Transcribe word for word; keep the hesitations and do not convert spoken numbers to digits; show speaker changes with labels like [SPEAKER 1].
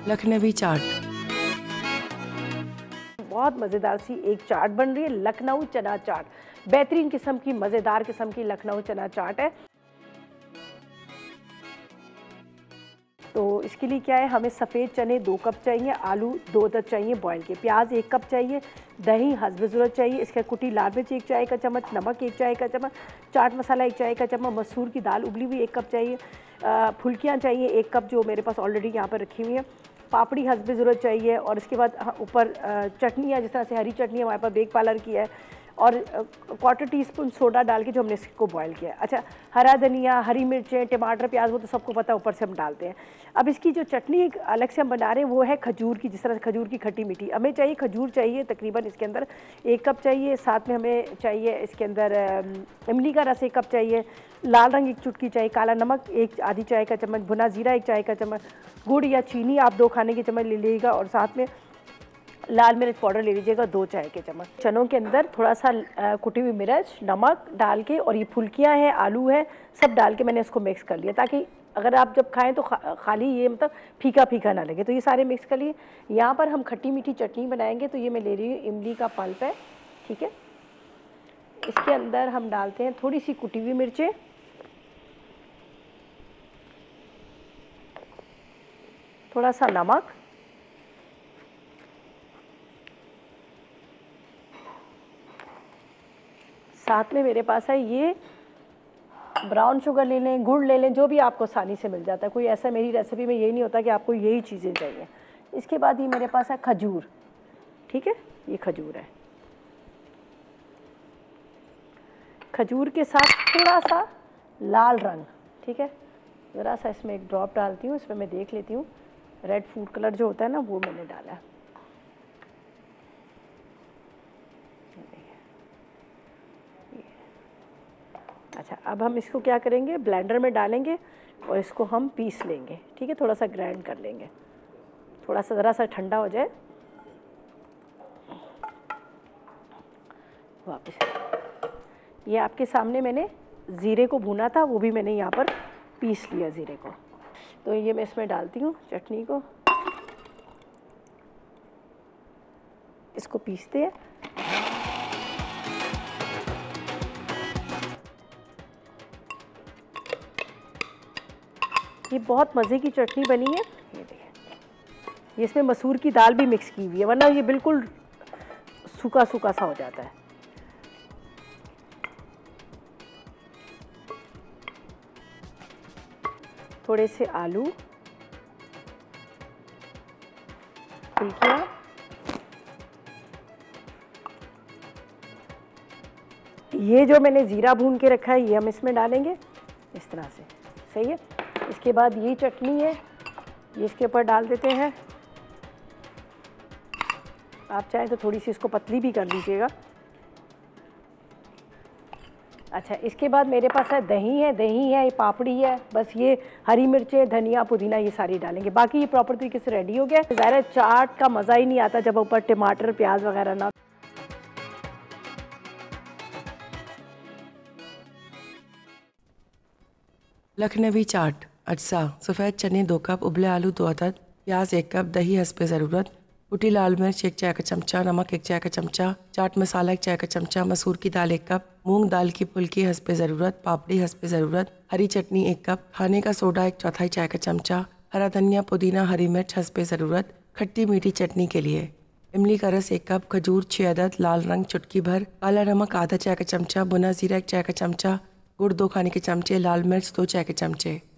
[SPEAKER 1] लखनवी चाट।
[SPEAKER 2] बहुत मज़ेदार सी एक चाट बन रही है, लखनऊ चना चाट। बेहतरीन किस्म की मज़ेदार किस्म की लखनऊ चना चाट है। तो इसके लिए क्या है, हमें सफ़ेद चने दो कप चाहिए, आलू दो अदद चाहिए बॉयल के, प्याज एक कप चाहिए, दही हस्ब ज़रूरत चाहिए, इसका कुटी लाल मिर्च एक चाय का चम्मच, नमक एक चाय का चम्मच, चाट मसाला एक चाय का चम्मच, मसूर की दाल उबली हुई एक कप चाहिए, फुल्कियाँ चाहिए एक कप जो मेरे पास ऑलरेडी यहाँ पर रखी हुई हैं, पापड़ी हस्ब ज़रूरत चाहिए। और इसके बाद ऊपर चटनियाँ, जिस तरह से हरी चटनी हमारे पास बेक पार्लर की है, और क्वार्टर टी स्पून सोडा डाल के जो हमने इसको बॉयल किया है। अच्छा, हरा धनिया, हरी मिर्चें, टमाटर, प्याज, वो तो सबको पता है, ऊपर से हम डालते हैं। अब इसकी जो चटनी अलग से हम बना रहे हैं वो है खजूर की, जिस तरह से खजूर की खट्टी मीठी हमें चाहिए। खजूर चाहिए तकरीबन इसके अंदर एक कप चाहिए, साथ में हमें चाहिए इसके अंदर इमली का रस एक कप चाहिए, लाल रंग एक चुटकी चाहिए, काला नमक एक आधी चाय का चम्मच, भुना जीरा एक चाय का चम्मच, गुड़ या चीनी आप दो खाने के चम्मच ले लीजिएगा, और साथ में लाल मिर्च पाउडर ले लीजिएगा दो चाय के चम्मच। चनों के अंदर थोड़ा सा कुटी हुई मिर्च, नमक डाल के, और ये फुल्कियाँ हैं, आलू है, सब डाल के मैंने इसको मिक्स कर लिया, ताकि अगर आप जब खाएं तो खा, खाली ये मतलब फीका फीका ना लगे। तो ये सारे मिक्स कर लिए। यहाँ पर हम खट्टी मीठी चटनी बनाएंगे, तो ये मैं ले रही हूँ इमली का पल्प है, ठीक है। इसके अंदर हम डालते हैं थोड़ी सी कुटी हुई मिर्चें, थोड़ा सा नमक, साथ में मेरे पास है ये ब्राउन शुगर ले लें, गुड़ ले लें, जो भी आपको आसानी से मिल जाता है। कोई ऐसा मेरी रेसिपी में यही नहीं होता कि आपको यही चीज़ें चाहिए। इसके बाद ये मेरे पास है खजूर, ठीक है, ये खजूर है। खजूर के साथ थोड़ा सा लाल रंग, ठीक है, ज़रा सा इसमें एक ड्रॉप डालती हूँ, इसमें मैं देख लेती हूँ, रेड फूड कलर जो होता है ना, वो मैंने डाला है। अच्छा, अब हम इसको क्या करेंगे, ब्लेंडर में डालेंगे और इसको हम पीस लेंगे, ठीक है, थोड़ा सा ग्राइंड कर लेंगे, थोड़ा सा ज़रा सा ठंडा हो जाए। वापस ये आपके सामने मैंने ज़ीरे को भुना था, वो भी मैंने यहाँ पर पीस लिया ज़ीरे को। तो ये मैं इसमें डालती हूँ चटनी को, इसको पीसते हैं। ये बहुत मज़े की चटनी बनी है। ये देखिए, ये इसमें मसूर की दाल भी मिक्स की हुई है, वरना ये बिल्कुल सूखा सूखा सा हो जाता है। थोड़े से आलू, फुल्कियाँ, ये जो मैंने ज़ीरा भून के रखा है ये हम इसमें डालेंगे इस तरह से, सही है। इसके बाद ये चटनी है, ये इसके ऊपर डाल देते हैं। आप चाहें तो थोड़ी सी इसको पतली भी कर लीजिएगा। अच्छा, इसके बाद मेरे पास है दही है, दही है, ये पापड़ी है, बस ये हरी मिर्चें, धनिया, पुदीना, ये सारी डालेंगे। बाकी ये प्रॉपर तरीके से रेडी हो गया। ज़ाहिर चाट का मज़ा ही नहीं आता जब ऊपर टमाटर, प्याज वगैरह ना।
[SPEAKER 1] लखनवी चाट। अज्जा: सफ़ेद चने दो कप, उबले आलू दो अदद, प्याज एक कप, दही हस्ब ज़रूरत, कुटी लाल मिर्च एक चाय का चमचा, नमक एक चाय का चमचा, चाट मसाला एक चाय का चमचा, मसूर की दाल एक कप, मूंग दाल की फुल्की हस्ब ज़रूरत, पापड़ी हस्ब ज़रूरत, हरी चटनी एक कप, खाने का सोडा एक चौथाई चाय का चमचा, हरा धनिया, पुदीना, हरी मिर्च हस्ब ज़रूरत, खट्टी मीठी चटनी के लिए इमली का रस एक कप, खजूर छः अदद, लाल रंग चुटकी भर, काला नमक आधा चाय का चमचा, भुना जीरा एक चाय का चमचा, गुड़ दो खाने के चमचे, लाल मिर्च दो चाय के चमचे।